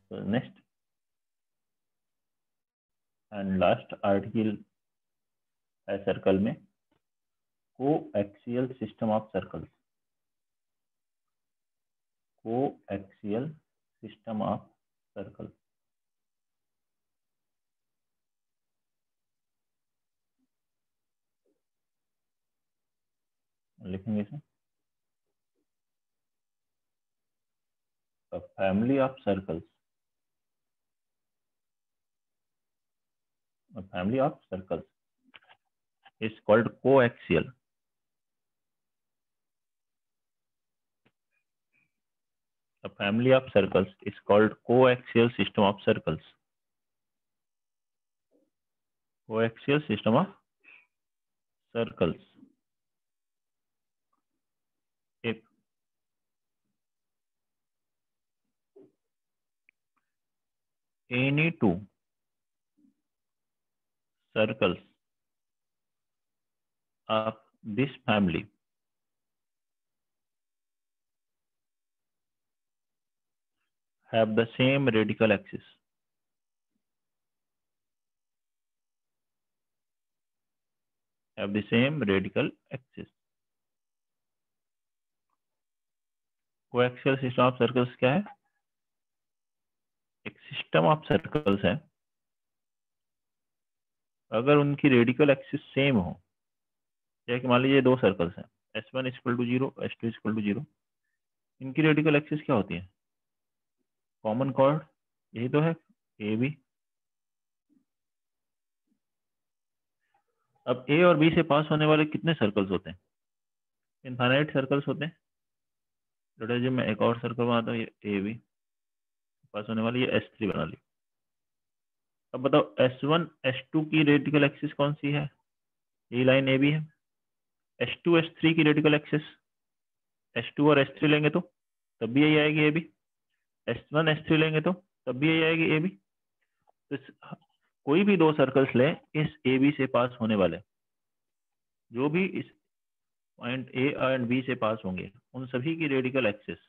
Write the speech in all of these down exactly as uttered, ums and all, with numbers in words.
So next and last article है circle में coaxial system of circles. Coaxial system of circle. लिखेंगे इसे a family of circles, a family of circles is called coaxial. A family of circles is called coaxial system of circles. Coaxial system of circles. If any two circles of this family have the same radical axis, have the same radical axis. Coaxial system of circles क्या है? एक system of circles है, अगर उनकी radical axis same हो, जैसे कि मान लीजिए दो सर्कल्स हैं, S one equal to zero, S two equal to zero, इनकी रेडिकल एक्सिस क्या होती है? कॉमन कॉर्ड, यही तो है ए बी। अब ए और बी से पास होने वाले कितने सर्कल्स होते हैं? इनफाइनाइट सर्कल्स होते हैं। बेटा जब मैं एक और सर्कल बनाता हूँ, ये ए बी पास होने वाली, ये एस थ्री बना ली। अब बताओ एस वन एस टू की रेडिकल एक्सिस कौन सी है? यही लाइन ए बी है। एस टू एस थ्री की रेडिकल एक्सिस, एस टू और एस थ्री लेंगे तो तब भी यही आएगी A B. S one S three लेंगे तो तब भी यही आएगी ए बी। तो कोई भी दो सर्कल्स ले, इस ए बी से पास होने वाले, जो भी इस पॉइंट ए एंड बी से पास होंगे, उन सभी की रेडिकल एक्सिस,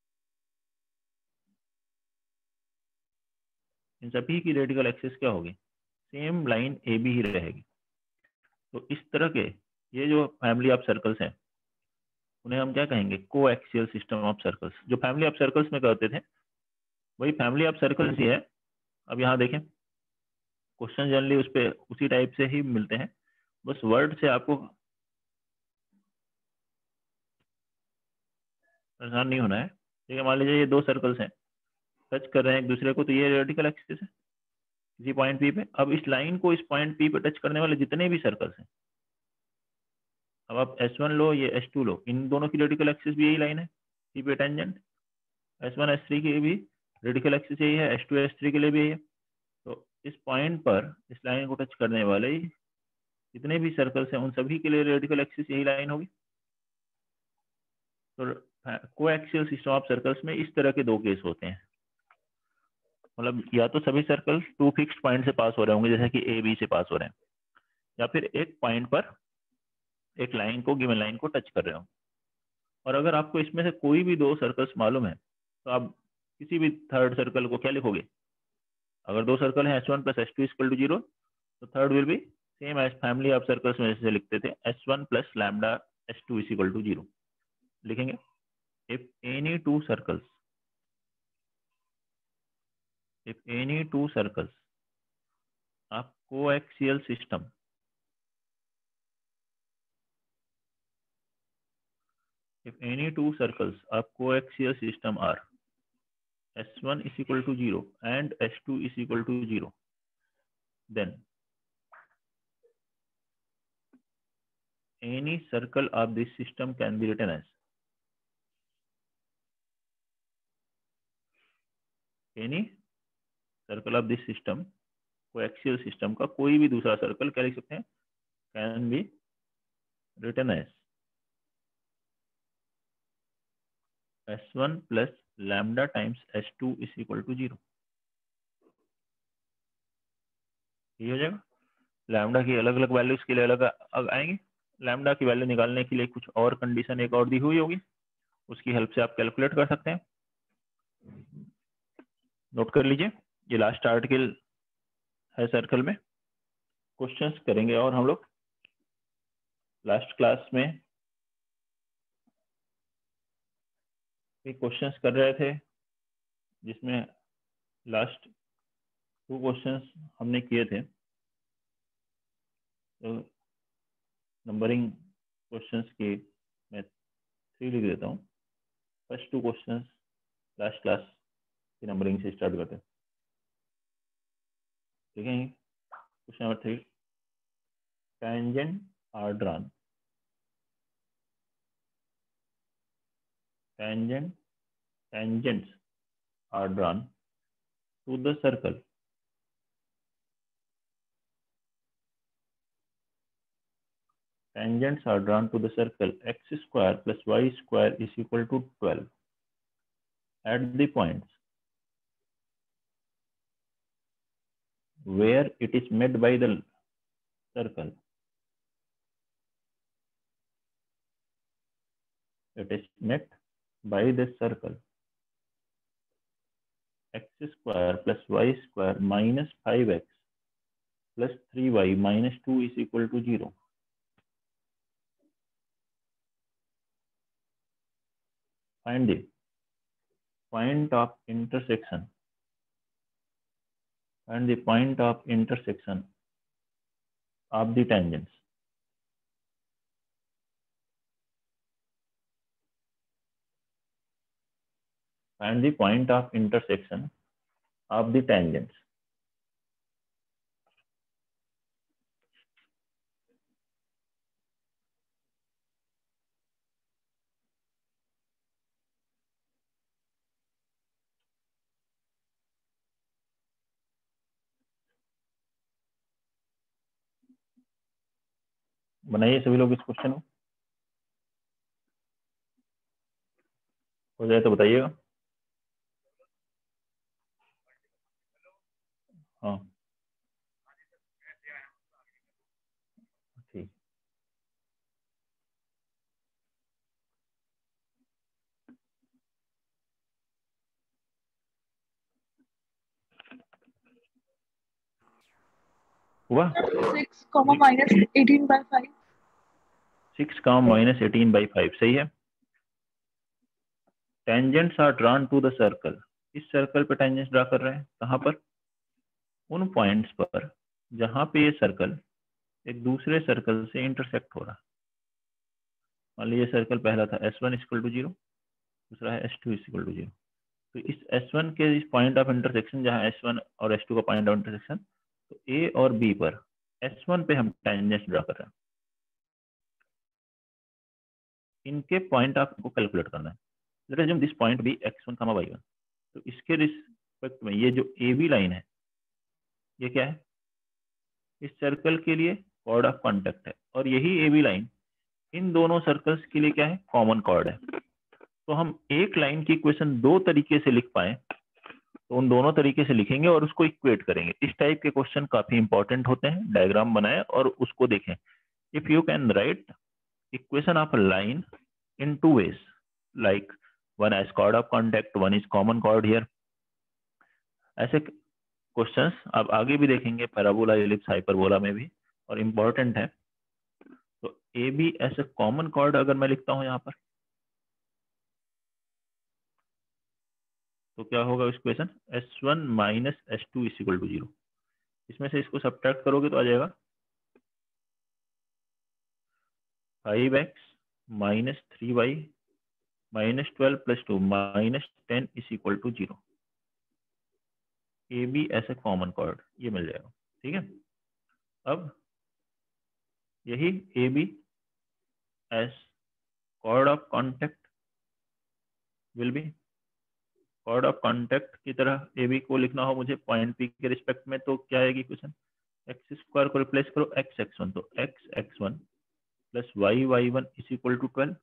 इन सभी की रेडिकल एक्सिस क्या होगी? सेम लाइन ए बी ही रहेगी। तो इस तरह के ये जो फैमिली ऑफ सर्कल्स हैं, उन्हें हम क्या कहेंगे? Coaxial system of circles. जो फैमिली ऑफ सर्कल्स में करते थे वही फैमिली ऑफ सर्कल्स ही है। अब यहाँ देखें, क्वेश्चन जनरली उस पे उसी टाइप से ही मिलते हैं, बस वर्ड से आपको परेशान नहीं होना है। ठीक है, मान लीजिए ये दो सर्कल्स हैं, टच कर रहे हैं एक दूसरे को, तो ये रेडिकल एक्सिस है किसी पॉइंट पी पे। अब इस लाइन को इस पॉइंट पी पे टच करने वाले जितने भी सर्कल्स हैं, अब आप एस वन लो, ये एस टू लो, इन दोनों की रेडिकल एक्सिस भी यही लाइन है पी पे tangent. S one S three की भी रेडिकल एक्सिस यही है, एस टू एस थ्री के लिए भी यही है। तो इस पॉइंट पर इस लाइन को टच करने वाले जितने भी सर्कल्स हैं, उन सभी के लिए रेडिकल एक्सिस यही लाइन होगी। तो कोएक्सियल सिस्टम ऑफ सर्कल्स में इस तरह के दो केस होते हैं, मतलब या तो सभी सर्कल्स टू फिक्स्ड पॉइंट से पास हो रहे होंगे, जैसे कि ए बी से पास हो रहे हैं, या फिर एक पॉइंट पर एक लाइन को, गिवन लाइन को टच कर रहे हो। और अगर आपको इसमें से कोई भी दो सर्कल्स मालूम है, तो आप किसी भी थर्ड सर्कल को क्या लिखोगे? अगर दो सर्कल है S one plus S two equal to zero, तो third will be same as family of circles में जैसे लिखते थे, S one plus lambda S two is equal to zero लिखेंगे। If any two circles if any two circles of coaxial system if any two circles of coaxial system are S one is equal to zero and S two is equal to zero, then any circle of this system can be written as any circle of this system, coaxial system का कोई भी दूसरा circle क्या लिख सकते हैं? can be written as S one plus lambda times S two is equal to zero। ये हो जाएगा। लैम्डा की अलग अलग वैल्यूज के लिए अलग अलग आएंगे। लैम्डा की वैल्यू निकालने के लिए कुछ और कंडीशन एक और दी हुई होगी, उसकी हेल्प से आप कैलकुलेट कर सकते हैं। नोट कर लीजिए, ये लास्ट आर्टिकल है सर्कल में। क्वेश्चंस करेंगे और हम लोग लास्ट क्लास में क्वेश्चंस कर रहे थे, जिसमें लास्ट टू क्वेश्चंस हमने किए थे। तो नंबरिंग क्वेश्चंस की मैं थ्री लिख देता हूँ। First two questions last class की नंबरिंग से स्टार्ट करते हैं। ठीक है, question number three, tangent are drawn tangent tangents are drawn to the circle tangents are drawn to the circle x square plus y square is equal to twelve at the points where it is met by the circle. It is met by the circle x square plus y square minus five x plus three y minus two is equal to zero. Find the point of intersection and the point of intersection of the tangents. Find the point of intersection of the tangents. बनाइए सभी लोग इस question को, हो जाए तो बताइएगा। हाँ ठीक, हुआ। Six comma minus eighteen by five six comma minus eighteen by five सही है। Tangents are drawn to the circle, इस सर्कल पे टेंजेंट्स ड्रा कर रहे हैं, कहाँ पर? उन पॉइंट्स पर जहाँ पे ये सर्कल एक दूसरे सर्कल से इंटरसेक्ट हो रहा है। मान लीजिए सर्कल पहला था S one equal to zero, दूसरा है S two equal to zero. तो इस एस वन के इस पॉइंट ऑफ इंटरसेक्शन, जहाँ एस वन और एस टू का पॉइंट ऑफ इंटरसेक्शन, तो ए और बी पर एस वन पे हम टेंजेंट्स ड्रा कर रहे हैं। इनके पॉइंट ऑफ को कैलकुलेट करना है। Let us assume this point be x one comma y one. तो इसके रिस्पेक्ट में ये जो ए बी लाइन है, ये क्या है? इस सर्कल के लिए कॉर्ड ऑफ कॉन्टेक्ट है, और यही ए बी लाइन इन दोनों सर्कल्स के लिए क्या है? कॉमन कॉर्ड है। तो हम एक लाइन की इक्वेशन दो तरीके से लिख पाए तो उन दोनों तरीके से लिखेंगे और उसको इक्वेट करेंगे। इस टाइप के क्वेश्चन काफी इंपॉर्टेंट होते हैं। डायग्राम बनाए और उसको देखें। If you can write equation of a line in two ways, like one as chord of contact, one is common chord here, ऐसे क्वेश्चंस आप आगे भी देखेंगे, पैराबोला, एलिप्स, हाइपरबोला में भी, और इम्पोर्टेंट है। तो A B as a common chord अगर मैं लिखता हूं यहाँ पर, तो क्या होगा equation? S one minus S two is equal to zero. इसमें से इसको सब्ट्रैक्ट करोगे तो आ जाएगा five x minus three y minus twelve plus two minus ten is equal to zero. A B as a common chord ये मिल जाएगा। ठीक है, अब यही A B as chord of contact will be, chord of contact की तरह A B को लिखना हो मुझे पॉइंट पी के रिस्पेक्ट में, तो क्या आएगी क्वेश्चन? एक्स स्क्वायर को रिप्लेस करो एक्स एक्स वन, तो x x one plus y y one is equal to twelve.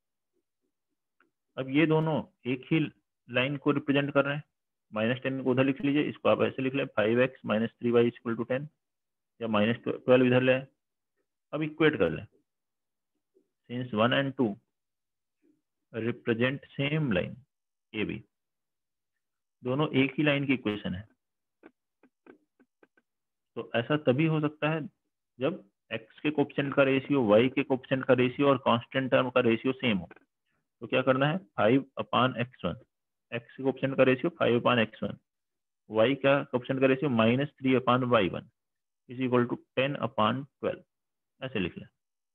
अब ये दोनों एक ही लाइन को रिप्रेजेंट कर रहे हैं। माइनस टेन को उधर लिख लीजिए, इसको आप ऐसे लिख लें five x minus three y equal to ten, या माइनस ट्वेल्व इधर ले। अब इक्वेट कर लें, since one and two represent same line A B, दोनों एक ही लाइन की इक्वेशन है। तो ऐसा तभी हो सकता है जब x के कोएफिशिएंट का रेशियो, y के कोएफिशिएंट का रेशियो और कांस्टेंट टर्म का रेशियो सेम हो। तो क्या करना है, five upon x one, x के कोएफिशिएंट का ratio five upon x one, y का कोएफिशिएंट का ratio minus three upon y one is equal to ten upon twelve, ऐसे लिख लें।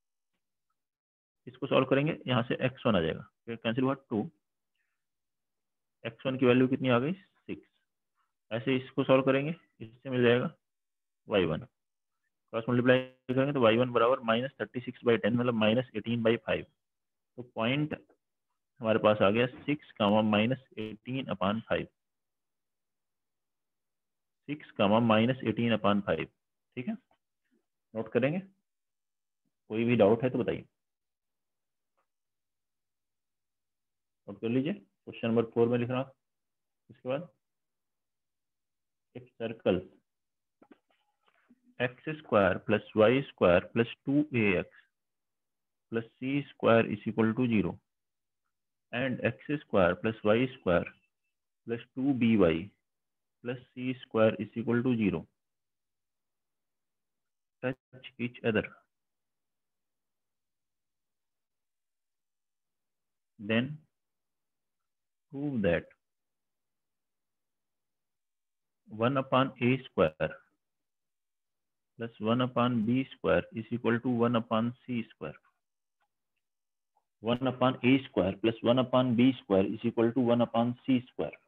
इसको सॉल्व करेंगे, यहाँ से एक्स वन आ जाएगा, फिर कैंसिल हुआ टू, एक्स वन की वैल्यू कितनी आ गई, सिक्स। ऐसे इसको सॉल्व करेंगे, इससे मिल जाएगा वाई वन, क्रॉस मल्टीप्लाई करेंगे तो वाई वन बराबर minus thirty six by ten, मतलब माइनस एटीन बाई फाइव। तो पॉइंट हमारे पास आ गया six comma minus eighteen upon five, six comma minus eighteen upon five. ठीक है, नोट करेंगे, कोई भी डाउट है तो बताइए। नोट कर लीजिए, क्वेश्चन नंबर फोर में लिख रहा हूँ। इसके बाद एक circle x square plus y square plus two a x plus c square is equal to zero and x square plus y square plus two b y plus c square is equal to zero touch each other, then prove that one upon a square plus one upon b square is equal to one upon c square, one upon a square plus one upon b square is equal to one upon c square।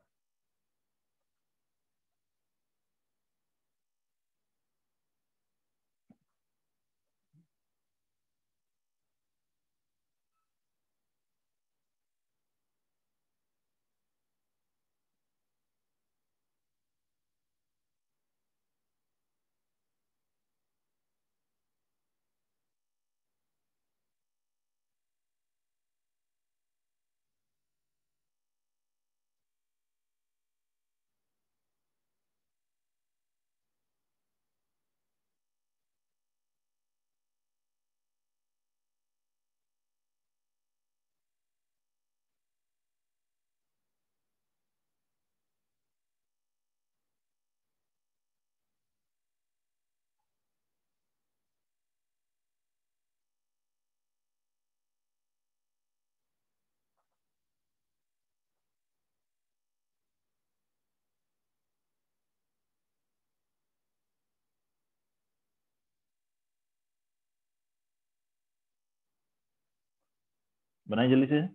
बनाइए जल्दी से।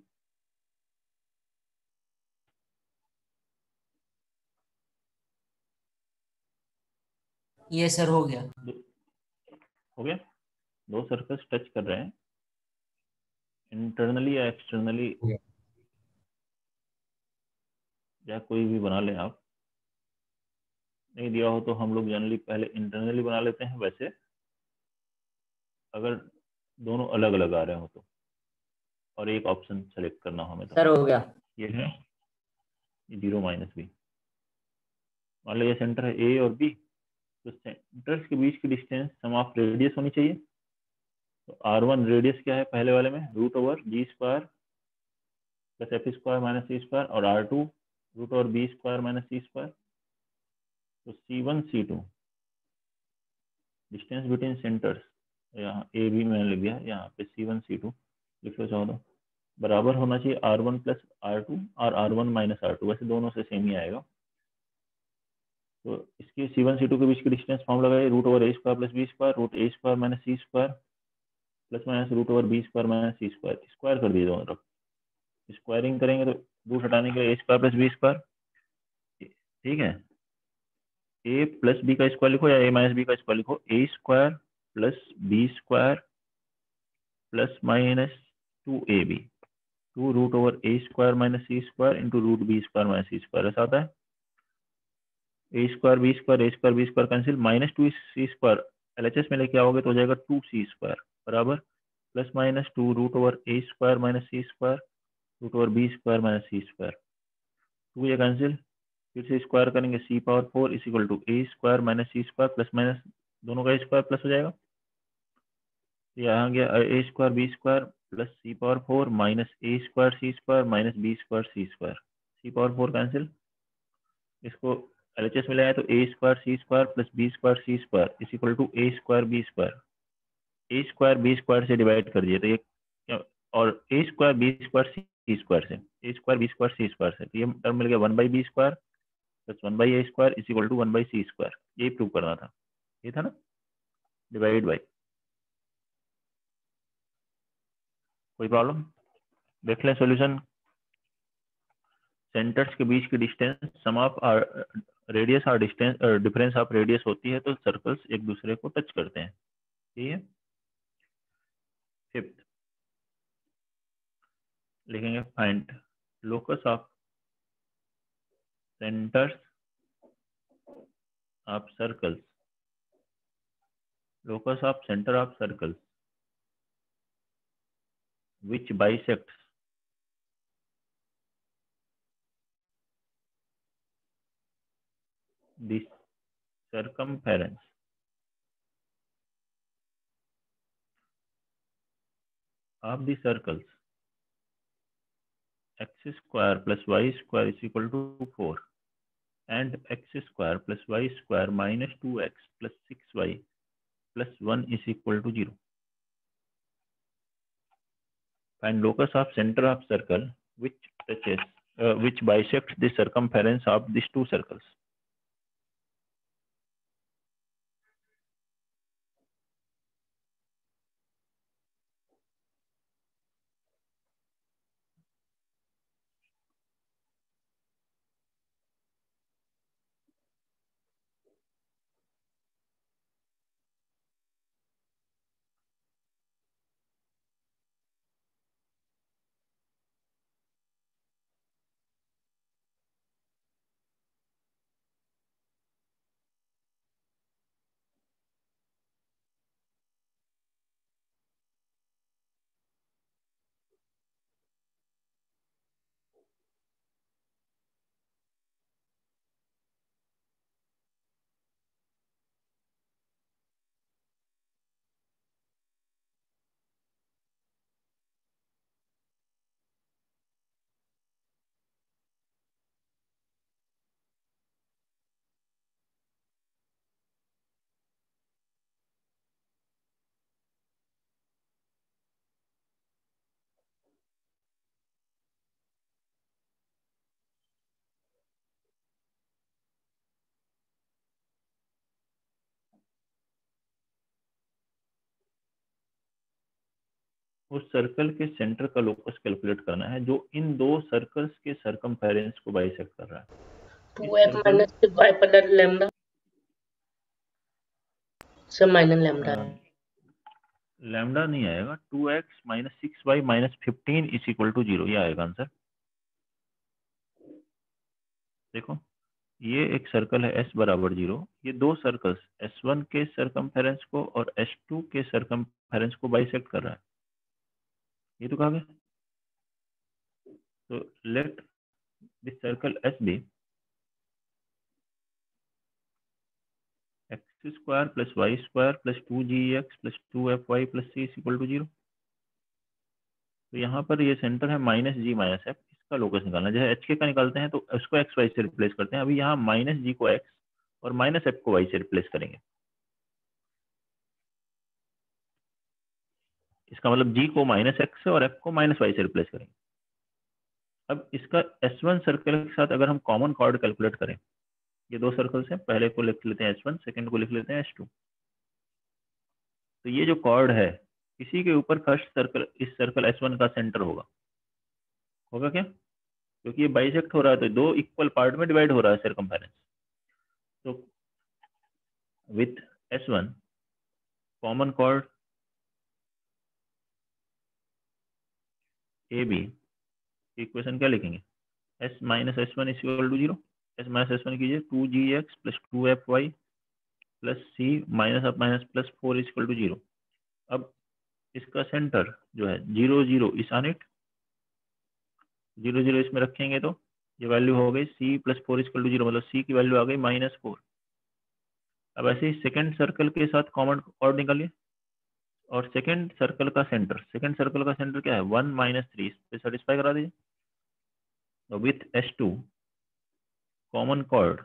ये sir हो गया। हो गया, दो circles touch कर रहे हैं, इंटरनली या एक्सटर्नली या कोई भी बना लें आप। नहीं दिया हो तो हम लोग जनरली पहले इंटरनली बना लेते हैं, वैसे अगर दोनों अलग अलग आ रहे हो तो, और एक ऑप्शन सेलेक्ट करना हो हमें तो। सर हो गया। ये है जीरो माइनस बी, मान लो ये सेंटर है ए और बी, तो सेंटर्स के बीच की डिस्टेंस सम ऑफ रेडियस होनी चाहिए। तो आर वन रेडियस क्या है पहले वाले में, root over g square plus f square minus c square, और r two root over b square minus c square. तो c one c two distance between centers, यहाँ ए बी मैंने लिख दिया, यहाँ पे सी वन सी टू लिख लो चाहो तो, बराबर होना चाहिए r one plus r two और r one minus r two, वैसे दोनों से सेम ही आएगा। तो इसकी सी वन सी टू के बीच की डिस्टेंस फॉर्म लगाए, root over a square plus b square, root a square minus c square plus minus root over b square minus c square, square कर दिए दोनों तरफ। स्क्वायरिंग करेंगे तो रूट हटाने के लिए a square plus b square, ठीक है। ए प्लस बी का स्क्वायर लिखो या ए माइनस बी का स्क्वायर लिखो, a square plus b square plus minus two a b, two root over a square minus c square into root b square minus c square, ऐसा आता है। A square b square a square b square cancel, minus two c square L H S में लेके आओगे तो हो जाएगा two c square बराबर plus minus two root over a square minus c square root over b square minus c square, two ये cancel, फिर से स्क्वायर करेंगे c power four is equal to a square minus c square plus minus दोनों का square plus हो जाएगा। यहाँ गया a square b square plus c power four minus a square c square minus b square c square, c power four cancel, इसको L H S में ले आए तो a square c square plus b square c square is equal to a square b square, a square b square से divide कर दिए तो ये क्या, और a square b square c square से, a square b square c square से, तो ये टर्म मिल गया one by b square plus one by a square is equal to one by c square. यही प्रूव करना था, ये था ना, डिवाइड बाई। कोई प्रॉब्लम? देख लें सॉल्यूशन। सेंटर्स के बीच की डिस्टेंस सम ऑफ रेडियस और डिस्टेंस डिफरेंस ऑफ रेडियस होती है तो सर्कल्स एक दूसरे को टच करते हैं, ठीक है। फिफ्थ लिखेंगे find locus of centers of circles, locus of center of circles which bisects the circumference of the circles x square plus y square is equal to four and x square plus y square minus two x plus six y plus one is equal to zero. Find locus of center of circle which touches uh, which bisects the circumference of these two circles. उस circle के center का locus calculate करना है जो इन दो circles के circumference को bisect कर रहा है। टू एफ माइनस वाई पर लैम्डा सब माइनस लैम्डा लैम्डा नहीं आएगा, two x minus six y minus fifteen is equal to zero, ये आएगा आंसर। देखो ये एक सर्कल है एस बराबर जीरो, ये दो सर्कल्स एस वन के सर्कमफेरेंस को और एस टू के सर्कमफेरेंस को बाइसेक्ट कर रहा है, ये तो कहा गया। तो let this circle S be x square plus y square plus two g x plus two f y plus c is equal to zero. तो यहाँ पर ये सेंटर है माइनस जी माइनस एफ, इसका लोकस निकालना है। जैसे एच के का निकालते हैं तो उसको एक्स वाई से रिप्लेस करते हैं, अभी यहाँ माइनस जी को एक्स और माइनस एफ को वाई से रिप्लेस करेंगे। इसका मतलब जी को माइनस एक्स से और एफ को माइनस वाई से रिप्लेस करेंगे। अब इसका एस वन सर्कल के साथ अगर हम कॉमन कॉर्ड कैलकुलेट करें, ये दो सर्कल्स हैं, पहले को लिख लेते हैं एस वन, सेकेंड को लिख लेते हैं एस टू। तो ये जो कॉर्ड है इसी के ऊपर फर्स्ट सर्कल, इस सर्कल एस वन का सेंटर होगा होगा क्या, क्योंकि ये बाइसेक्ट हो रहा है तो दो इक्वल पार्ट में डिवाइड हो रहा है सर्कमफेरेंस। तो with S one common chord A B, equation क्या लिखेंगे, S minus S one is equal to zero. S minus S one कीजिए, two g x plus two f y plus C minus of minus plus four is equal to zero. अब इसका center जो है zero zero is on it, zero zero इसमें रखेंगे तो ये value हो गई c plus four is equal to zero, मतलब सी की वैल्यू आ गई माइनस फोर। अब ऐसे ही सेकेंड सर्कल के साथ कॉमन कॉर्ड निकालिए और सेकेंड सर्कल का सेंटर, सेकेंड सर्कल का सेंटर क्या है, वन माइनस थ्री, इस पे सेटिस्फाई करा दीजिए। With S two common chord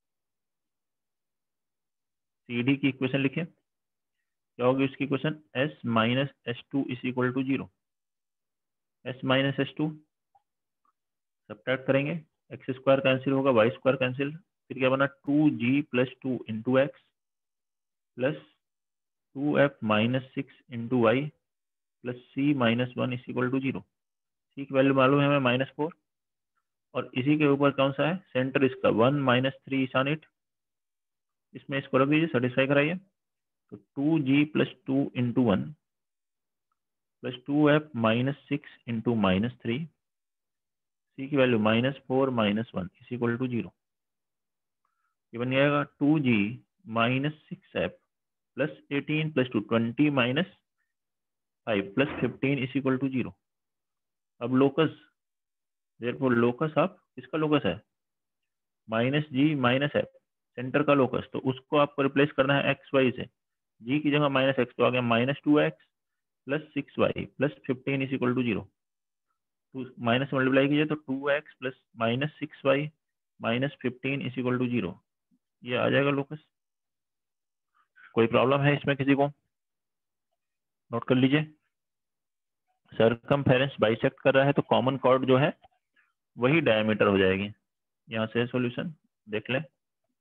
C D की इक्वेशन लिखे, क्या होगी उसकी equation? S minus S two is equal to zero. S minus S two subtract करेंगे, एक्स स्क्वायर कैंसिल होगा, वाई स्क्वायर कैंसिल, फिर क्या बना? Two G plus two into x plus two F minus six into Y plus C minus one is equal to zero. C की value मालूम है हमें minus four, और इसी के ऊपर कौन सा है? सेंटर इसका वन माइनस थ्री ईशान इट, इसमें इसको रख दीजिए, सेटिस्फाई कराइए। तो two G plus two into one plus two F minus six into minus three, C की value minus four minus one is equal to zero. ये बन जाएगा two G minus six F plus eighteen plus two twenty minus five plus fifteen is equal to zero. अब locus, therefore locus of, किसका locus है? Minus g minus f, center का locus, तो उसको आपको रिप्लेस करना है एक्स वाई से। जी की जगह माइनस एक्स, तो आ गया minus two x plus six y plus fifteen is equal to zero. तो माइनस मल्टीप्लाई कीजिए तो two x plus minus six y minus fifteen is equal to zero, ये आ जाएगा लोकस। कोई प्रॉब्लम है इसमें किसी को? नोट कर लीजिए। सरकमफेरेंस बाइसेक्ट कर रहा है तो कॉमन कॉर्ड जो है वही डायमीटर हो जाएगी। यहाँ से सॉल्यूशन देख लें।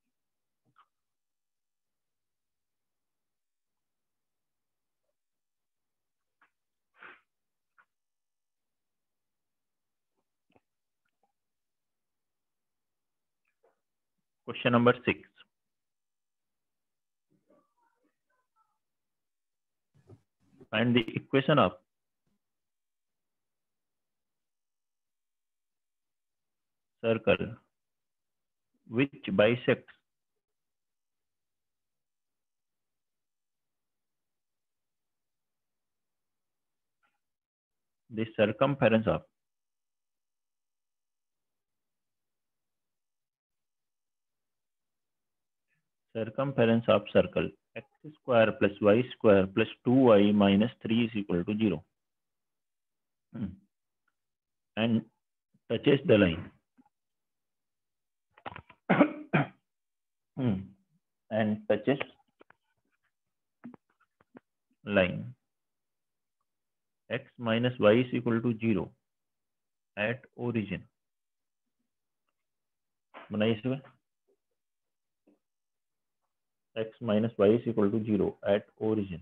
Question number six, find the equation of circle which bisects the circumference of circumference of circle x square plus y square plus two y minus three is equal to zero hmm. and touches the line hmm. and touches line x minus y is equal to zero at origin। बनाइए इसमें x minus y is equal to zero at origin।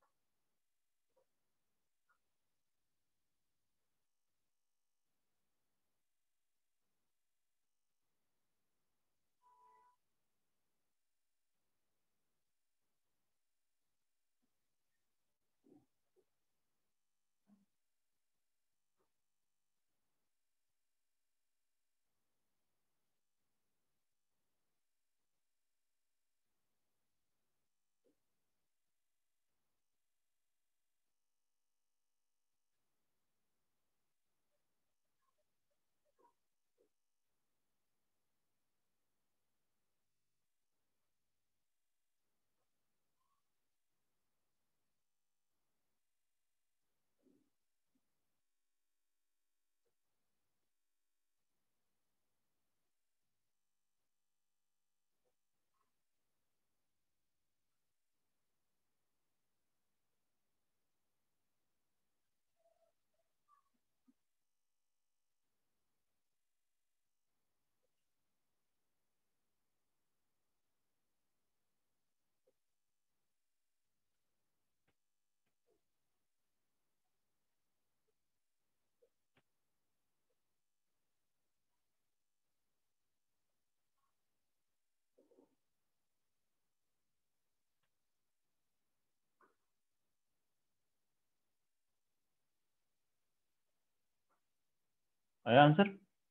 आया answer?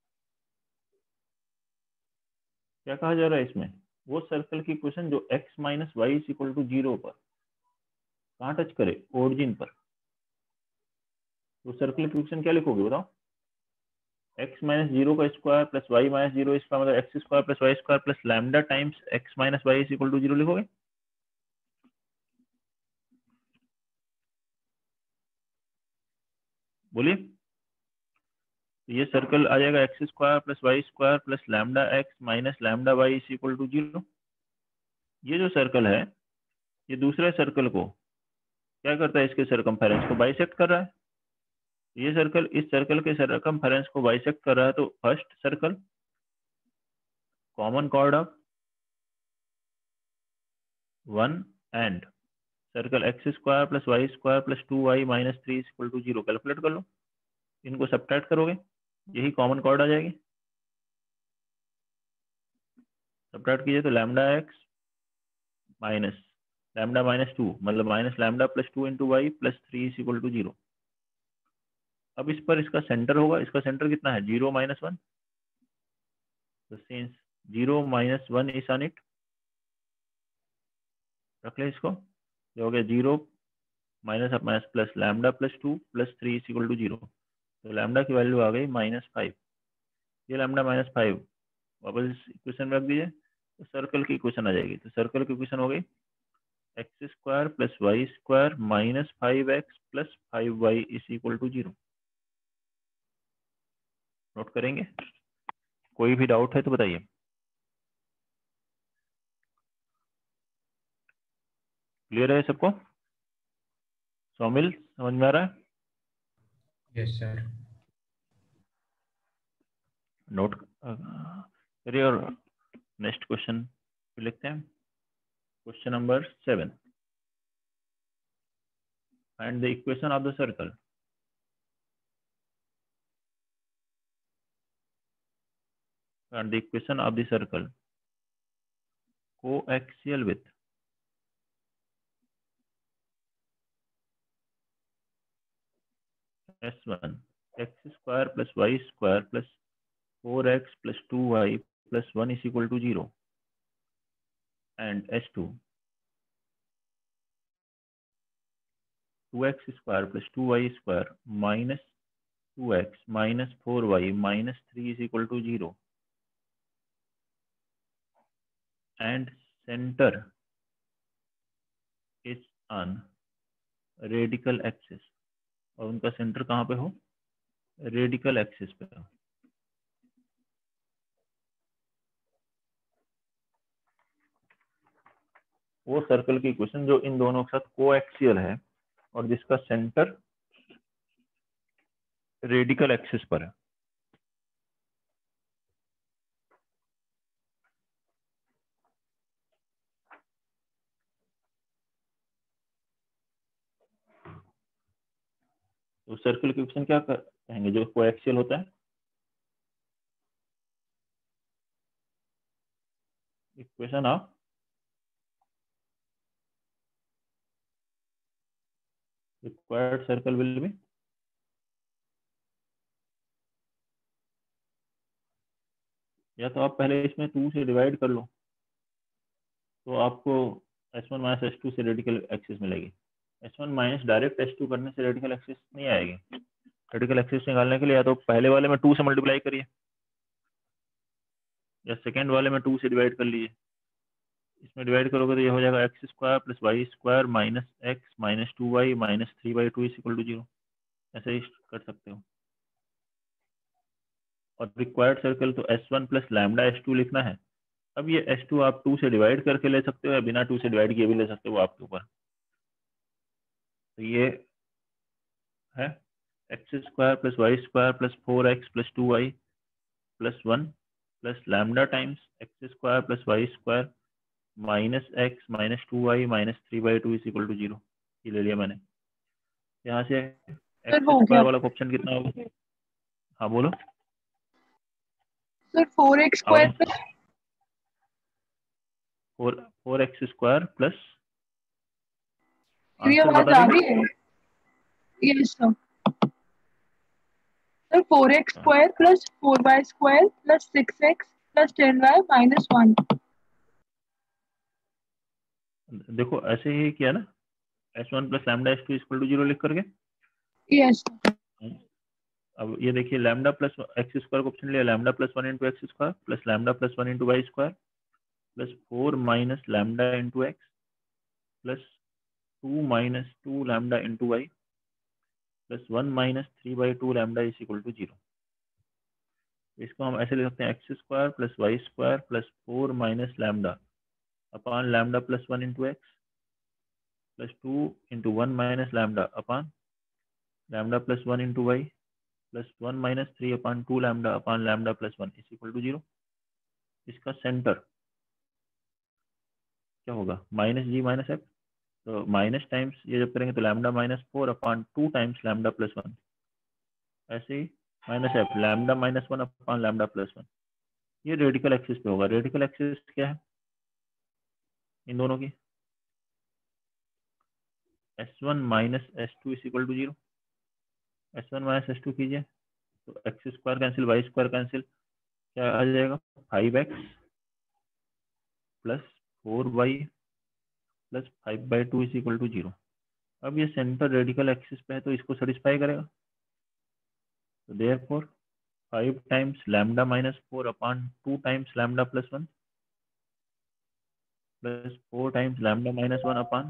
क्या कहा जा रहा है इसमें? वो सर्कल की इक्वेशन जो x minus y is equal to zero पर कहाँ टच करे? ओरिजिन पर। तो सर्कल की इक्वेशन क्या लिखोगे बताओ? x माइनस जीरो का square plus y minus zero, इसका मतलब x square plus y square plus lambda times x minus y is equal to zero लिखोगे। बोलिए। तो ये सर्कल आ जाएगा x square plus y square plus lambda x minus lambda y is equal to zero. ये जो circle है ये दूसरे सर्कल को क्या करता है, इसके सरकमफेरेंस को बाइसेक्ट कर रहा है। ये सर्कल इस सर्कल के सरकमफेरेंस को बाइसेक्ट कर रहा है, तो first circle common chord of one and circle x square plus y square plus two y minus three is equal to zero. Calculate कर लो, इनको सब्ट्रैक्ट करोगे यही कॉमन कॉर्ड आ जाएगी। सब्ट्रैक्ट कीजिए तो lambda x minus lambda minus two मतलब minus lambda plus two into Y plus three is equal to zero. अब इस पर इसका सेंटर होगा, इसका सेंटर कितना है, जीरो माइनस वन, तो since zero minus one is on it, रख ले इसको, जो हो गया zero minus up minus plus lambda plus two plus three is equal to zero. तो लैम्डा की वैल्यू आ गई माइनस फाइव। ये लैम्डा माइनस फाइव वापस इस इक्वेशन में रख दीजिए, तो सर्कल की इक्वेशन आ जाएगी। तो सर्कल की इक्वेशन हो गई x square plus y square minus five x plus five y is equal to zero. Note करेंगे, कोई भी डाउट है तो बताइए। क्लियर है सबको? सौमिल समझ में आ रहा है? Yes sir. नोट करिए और नेक्स्ट क्वेश्चन लिखते हैं। Question number seven, find the equation of the circle. Find the equation of the circle coaxial with S one x square plus y square plus four x plus two y plus one is equal to zero and S two two x square plus two y square minus two x minus four y minus three is equal to zero and centre is on radical axis. और उनका centre कहाँ पे हो, radical axis पे हो। वो circle की equation जो इन दोनों के साथ कोएक्सियल है और जिसका सेंटर रेडिकल एक्सिस पर है। तो सर्कल की इक्वेशन क्या कहेंगे जो कोएक्सियल होता है? Equation of required circle will be या तो आप पहले इसमें टू से डिवाइड कर लो तो आपको S one minus S two से रेडिकल एक्सिस मिलेगी। S one minus direct S two करने से रेडिकल एक्सिस नहीं आएगी। रेडिकल एक्सिस निकालने के लिए या तो पहले वाले में टू से मल्टीप्लाई करिए या सेकेंड वाले में टू से डिवाइड कर लीजिए। इसमें डिवाइड करोगे तो ये हो जाएगा x square plus y square minus x minus two y minus three by two is equal to zero. ऐसे ही कर सकते हो। और रिक्वायर्ड सर्कल तो S one plus lambda S two लिखना है। अब ये एस टू आप टू से डिवाइड करके ले सकते हो या बिना टू से डिवाइड किए भी ले सकते हो, आपके ऊपर। तो ये है x square plus y square plus four x plus two y plus one plus lambda times x square plus y square minus x minus two y minus three by two is equal to zero. ये ले लिया मैंने। यहाँ से x हो square गया वाला option कितना होगा? हाँ बोलो सर। फोर एक्स स्क्वायर आवाज। Four four x square plus मेरी आंसर आवाज बता आ दी। रही है? Yes sir. Sir four x square plus four y square plus six x plus ten y minus one. देखो ऐसे ही किया ना, S one plus lambda S two equal to zero लिख करके। यस। अब ये देखिए लैम्डा प्लस एक्स स्क्वायर को ऑप्शन लिया, lambda plus one into x square plus lambda plus one into y square plus four minus lambda into x plus two minus two lambda into Y plus one minus three by two lambda is equal to zero. इसको हम ऐसे लिख सकते हैं x square plus y square plus four minus lambda upon lambda plus one into x plus two into one minus lambda upon lambda plus one into Y plus one minus three upon two lambda upon lambda plus one is equal to zero. इसका centre क्या होगा, minus g minus f, तो minus times ये जब करेंगे तो lambda minus four upon two times lambda plus one, ऐसे ही minus f lambda minus one upon lambda plus one. ये रेडिकल एक्सिस पे होगा। रेडिकल एक्सिस क्या है इन दोनों की, S one minus S two is equal to zero. S one minus S two कीजिए तो x square cancel y square cancel, क्या आ जाएगा five x plus four y plus five by two is equal to zero. अब ये centre radical axis पे है तो इसको सेटिस्फाई करेगा, तो therefore five times lambda minus four upon two times lambda plus one plus four times lambda minus one upon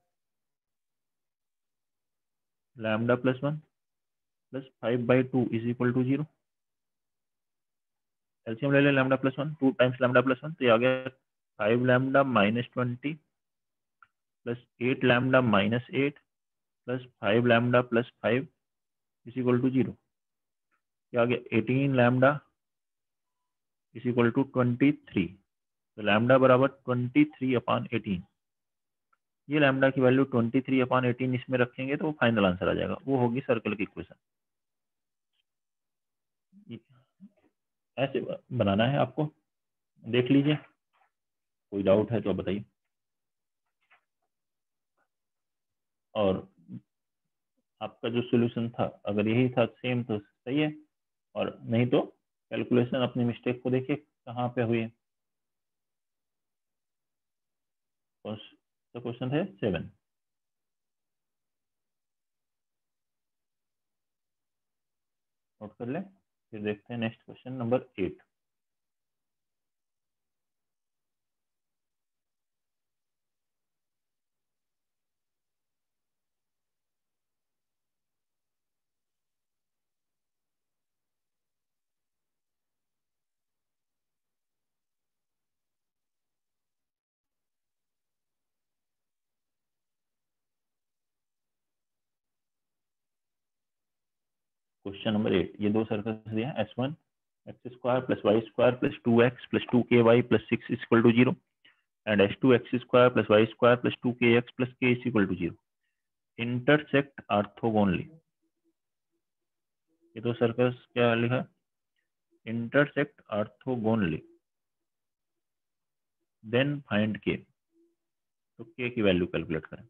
lambda plus one plus five by two is equal to zero. LCM ले लें lambda plus one, two times lambda plus one तो ये आ गया five lambda minus twenty plus eight lambda minus eight plus five lambda plus five is equal to zero. ये आ गया eighteen lambda is equal to twenty three, तो lambda बराबर twenty three upon eighteen. ये लैम्डा की value twenty three upon eighteen इसमें रखेंगे तो वो फाइनल आंसर आ जाएगा, वो होगी सर्कल की इक्वेशन। ऐसे बनाना है आपको, देख लीजिए, कोई डाउट है तो बताइए। और आपका जो सॉल्यूशन था अगर यही था सेम तो सही है, और नहीं तो कैलकुलेशन अपनी मिस्टेक को देखिए कहाँ पे हुई है। तो क्वेश्चन है सेवन। नोट कर ले, फिर देखते हैं next question number eight. Question number eight, ये दो सर्कल्स दिए हैं S one x square plus y square plus two x plus two k y plus six is equal to zero and S two x square plus y square plus two k x plus k is equal to zero intersect orthogonally. ये दो circles क्या लिखा, intersect orthogonally then find के। तो के की value calculate करें।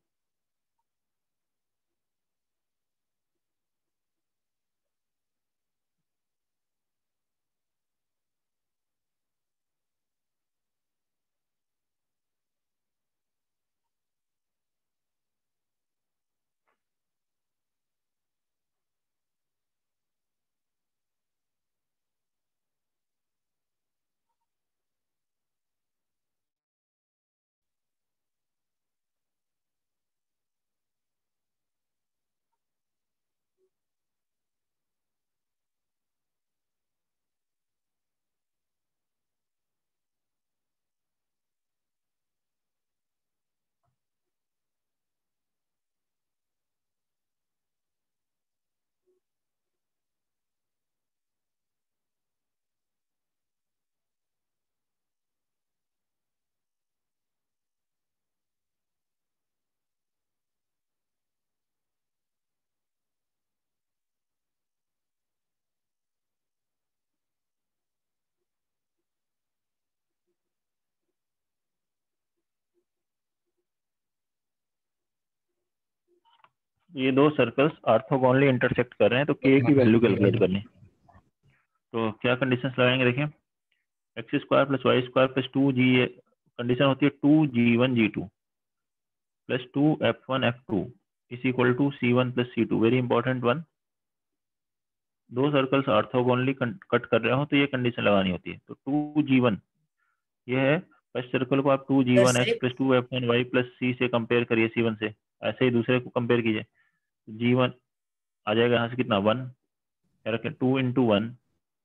ये दो सर्कल्स ऑर्थोगोनली इंटरसेक्ट कर रहे हैं तो के की वैल्यू कैलकुलेट करनी। तो क्या कंडीशंस लगाएंगे, देखिए x square plus y square plus two g, condition होती है two g one g two plus two f one f two is equal to c one plus c two. Very important one, दो circles orthogonally cut कर रहे हो तो ये condition लगानी होती है। तो टू जी वन ये है, फर्स्ट सर्कल को आप two g one x plus two f one y plus c से कंपेयर करिए सी वन से, ऐसे ही दूसरे को कंपेयर कीजिए। जी वन आ जाएगा यहाँ से कितना वन, क्या रखें two into one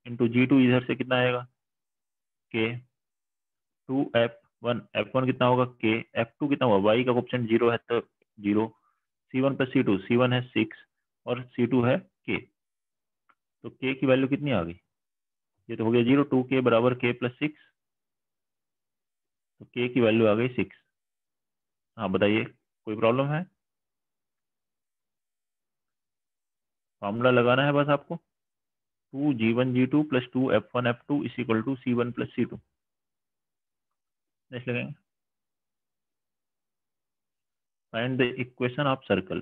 into g two इधर से कितना आएगा k, two f one, f one कितना होगा के, एफ टू कितना होगा, वाई का कोएफिशिएंट जीरो है तो zero, c one plus c two, c one है सिक्स और सी टू है के, तो के की वैल्यू कितनी आ गई, ये तो हो गया जीरो, टू के बराबर के प्लस सिक्स, तो के की वैल्यू आ गई सिक्स। हाँ बताइए कोई प्रॉब्लम है, फॉर्मूला लगाना है बस आपको, two g one g two plus two f one f two is equal to c one plus c two, next लगाएंगे। Find the equation of circle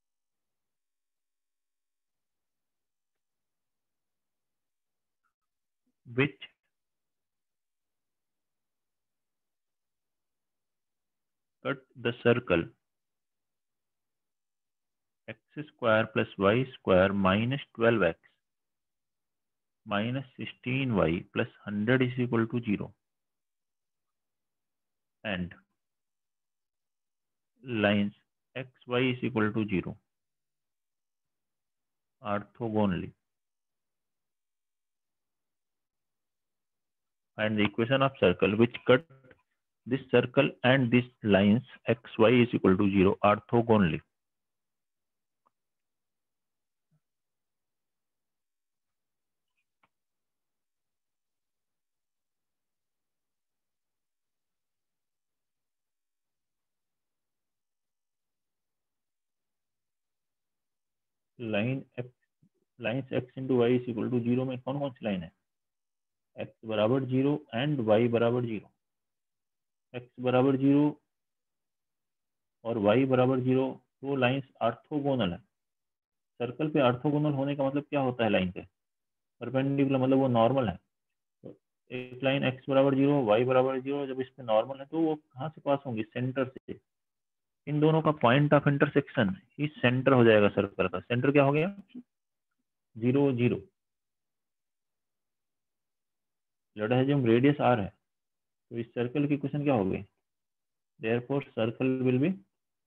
which cut the circle x square plus y square minus twelve x minus sixteen y plus one hundred is equal to zero and lines xy is equal to zero orthogonally. Find the equation of circle which cut this circle and these lines xy is equal to zero orthogonally. Line x lines x into y is equal to zero में कौन कौन सी line है, x बराबर zero and y बराबर zero, x बराबर zero और y बराबर जीरो, वो लाइन्स ऑर्थोगोनल है। सर्कल पे ऑर्थोगोनल होने का मतलब क्या होता है, लाइन पे परपेंडिकुलर मतलब वो नॉर्मल है, तो एक लाइन x बराबर जीरो y बराबर जीरो जब इस पे नॉर्मल है तो वो कहाँ से पास होंगी, सेंटर से, इन दोनों का पॉइंट ऑफ इंटरसेक्शन ही सेंटर हो जाएगा सर्कल का, सेंटर क्या हो गया जीरो जीरो, लड़ा है जो रेडियस आर है, तो इस सर्कल की क्वेश्चन क्या हो गई, therefore circle will be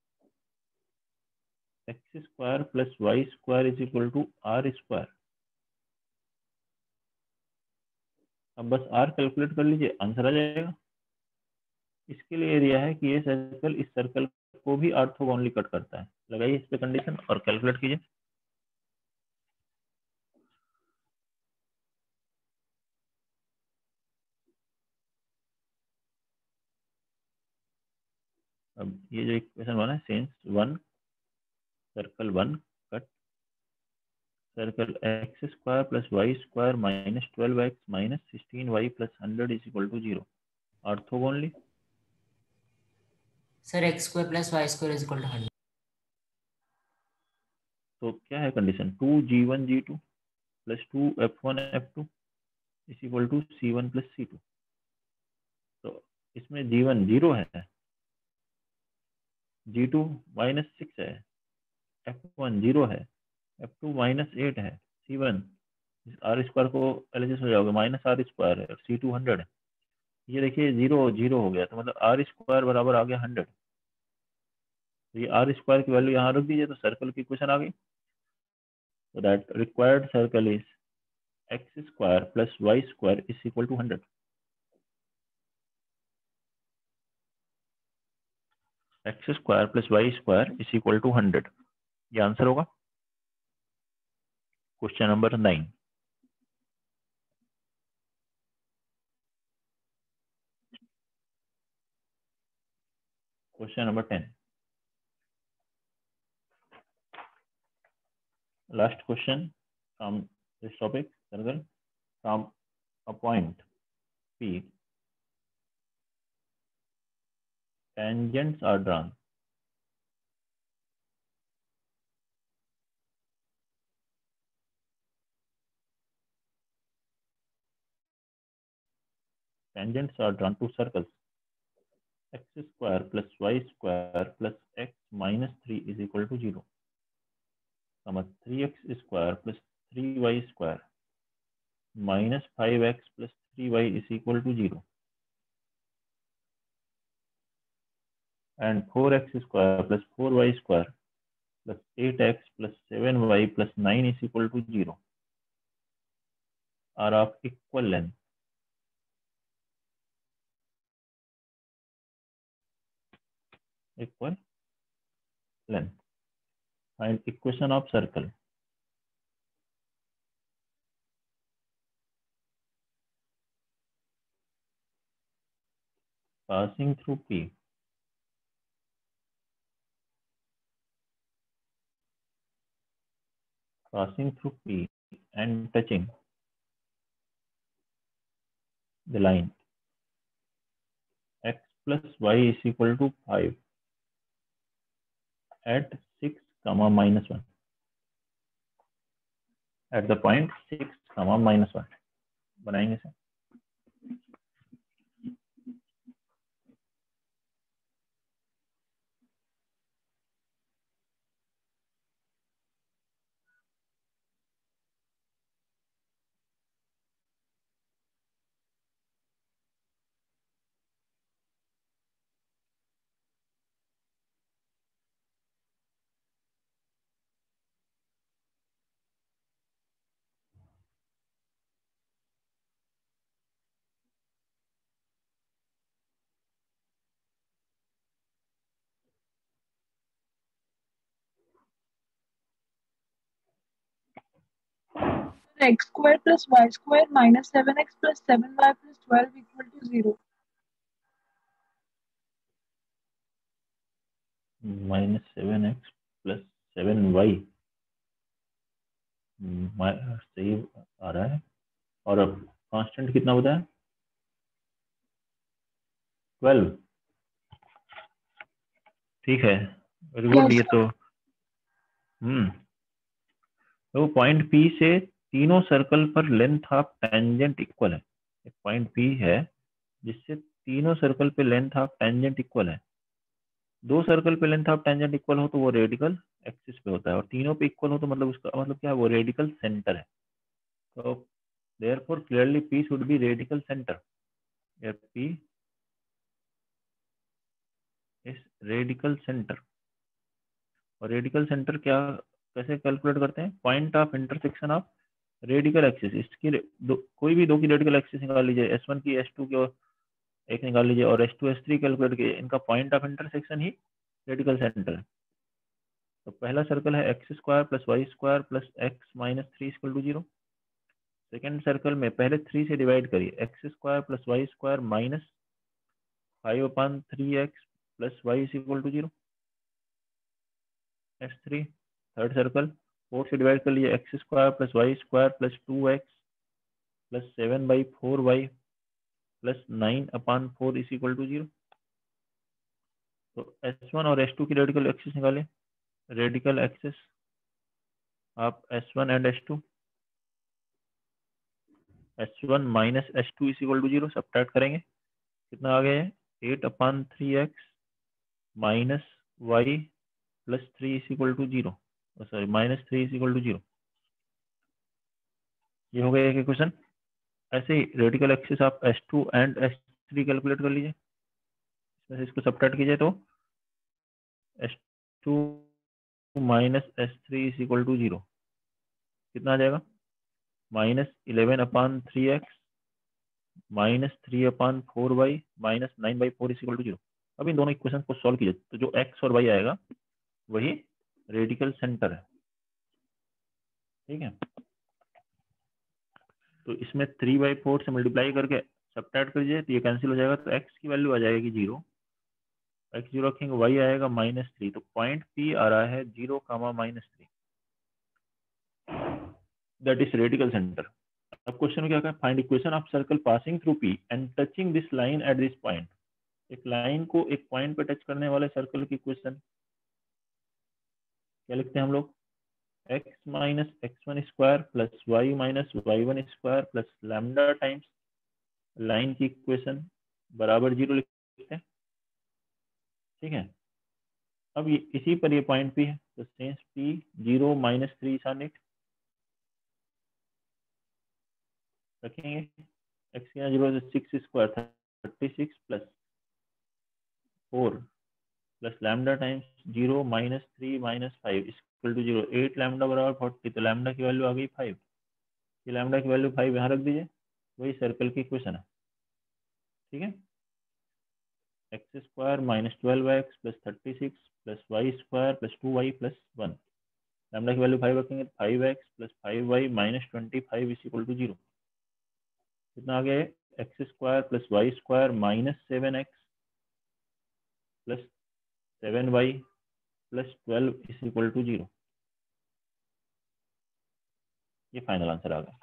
x square plus y square is equal to r square. अब बस आर कैलकुलेट कर लीजिए, आंसर आ जाएगा। इसके लिए एरिया है कि ये सर्कल इस सर्कल को भी ऑर्थोगोनली कट करता है, लगाइए इस पे कंडीशन और कैलकुलेट कीजिए। अब ये जो इक्वेशन बना है, since one circle one cut circle x square plus y square minus twelve x minus sixteen y plus hundred is equal to zero orthogonally. Sir x square plus y square is equal to hundred. तो क्या है condition, two g one g two plus two f one f two is equal to c one plus c two. तो इसमें g one zero है, g two minus six है, f one zero है, f two minus eight है, c one r square को LHS हो जाओगे minus are square है और सी टू हंड्रेड है। ये देखिए जीरो जीरो हो गया, तो मतलब आर स्क्वायर बराबर आ गया हंड्रेड, तो ये आर स्क्वायर की वैल्यू यहाँ रख दीजिए तो सर्कल की क्वेश्चन आ गई। So that required circle is x square plus y square is equal to hundred. x square plus y square is equal to hundred, ये आंसर होगा question number nine. Question number ten, last question from this topic circle, from a point P tangents are drawn tangents are drawn to circles x square plus y square plus x minus three is equal to zero, three x square plus three y square minus five x plus three y is equal to zero and four x square plus four y square plus eight x plus seven y plus nine is equal to zero are of equal length. Equal length. Find equation of circle. Passing through P. Passing through P and touching the line x plus y is equal to five at six comma minus one. At the point six comma minus one बनाएंगे sir. X square plus y square minus seven x plus seven y plus twelve equal to zero. Minus seven x plus seven y सही आ रहा है. और अब constant कितना बताया? Twelve. ठीक है, वेरी गुड. ये तो हम्म तो पॉइंट पी से तीनों सर्कल पर लेंथ ऑफ टेंजेंट इक्वल है. एक पॉइंट पी है जिससे तीनों सर्कल पे लेंथ ऑफ टेंजेंट इक्वल है. दो सर्कल पे लेंथ ऑफ टेंजेंट इक्वल हो तो वो रेडिकल एक्सिस पे होता है, और तीनों पे इक्वल हो तो मतलब उसका मतलब क्या है, वो रेडिकल सेंटर है. तो therefore clearly P should be radical centre. P is radical centre. और रेडिकल सेंटर क्या कैसे कैलकुलेट करते हैं? Point of intersection of radical axis. इसकी दो, कोई भी दो की रेडिकल एक्सिस निकाल लीजिए, एस वन की एस टू की और एक निकाल लीजिए, और S two S three calculate कीजिए. इनका पॉइंट ऑफ इंटरसेक्शन ही रेडिकल सेंटर है. तो पहला सर्कल है x square plus y square plus x minus three equal to zero. Second circle में पहले थ्री से डिवाइड करिए, x square plus y square minus five upon three x plus y equal to zero. S three. Third circle four से divide कर लीजिए, x square plus y square plus two x plus seven by four y plus nine upon four is equal to zero. तो S one और S two की radical axis निकालें. Radical axis आप S one and S two, S one minus S two is equal to zero subtract करेंगे. कितना आ गया है? Eight upon three x minus y plus three is equal to zero. Sorry minus three is equal to zero. ये हो गया एक equation. ऐसे ही रेडिकल एक्सिस आप S two and S three calculate कर लीजिए. इसमें से इसको सब्ट्रैक्ट कीजिए तो S two minus S three is equal to zero. कितना आ जाएगा? Minus eleven upon three x minus three upon four y minus nine by four is equal to zero. अब इन दोनों इक्वेशन को सॉल्व कीजिए तो जो एक्स और वाई आएगा वही रेडिकल सेंटर है. ठीक है, तो इसमें थ्री बाई फोर से मल्टीप्लाई करके सब्ट्रैक्ट करिए तो ये कैंसिल हो जाएगा. तो एक्स की वैल्यू आ जाएगी जीरो, एक्स जीरो रखेंगे, वाई आएगा माइनस थ्री. तो पॉइंट पी आ रहा है zero comma minus three. That is radical centre. अब क्वेश्चन में क्या कहा? Find equation of circle passing through P and touching this line at this point. एक लाइन को एक पॉइंट पे टच करने वाले सर्कल की इक्वेशन क्या लिखते हैं हम लोग? x minus x one square plus y minus y one square plus lambda times line की इक्वेशन बराबर जीरो लिखते हैं. ठीक है, अब ये इसी पर ये पॉइंट पी है तो since P zero minus three सन इट रखेंगे. एक्स यहाँ zero six square thirty six plus four plus lambda times zero minus three minus five equal to zero. Eight lambda बराबर फोर्टी, तो लैम्डा की वैल्यू आ गई फाइव. ये लैम्डा की वैल्यू फाइव यहाँ रख दीजिए, वही सर्कल की इक्वेशन है, ठीक है। X square minus twelve x plus thirty six plus y square plus two y plus one. Lambda की वैल्यू फाइव रखेंगे, five x plus five y minus twenty five is equal to zero. कितना आ गया? X square plus y square minus seven x plus seven y plus twelve is equal to zero. ये final answer आ गया,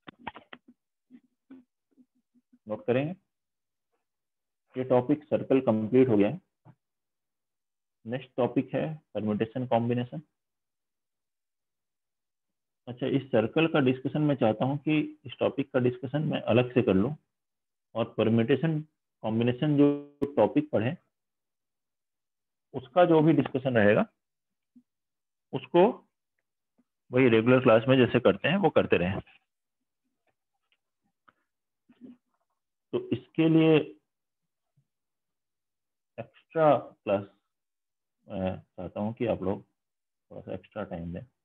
note करेंगे। ये topic circle complete हो गया है। नेक्स्ट टॉपिक है परम्यूटेशन कॉम्बिनेशन। अच्छा, इस सर्कल का डिस्कशन मैं चाहता हूं कि इस टॉपिक का डिस्कशन मैं अलग से कर लूं, और परम्यूटेशन कॉम्बिनेशन जो टॉपिक पढ़े उसका जो भी डिस्कशन रहेगा उसको वही रेगुलर क्लास में जैसे करते हैं वो करते रहें। तो इसके लिए एक्स्ट्रा क्लास मैं चाहता हूं कि आप लोग थोड़ा सा एक्स्ट्रा टाइम दें।